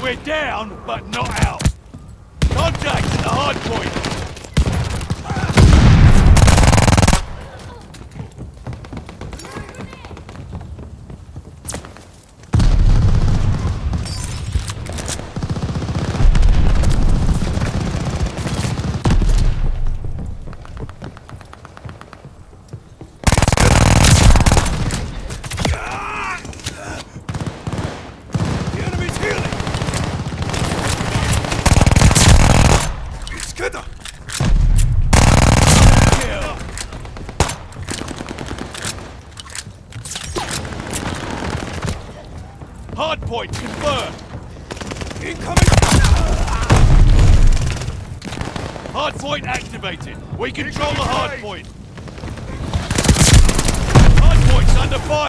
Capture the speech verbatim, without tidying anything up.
We're down, but not out. Contact at the hard point. Hardpoint confirmed. Incoming. Hardpoint activated. We control the hardpoint. Hardpoint's under fire.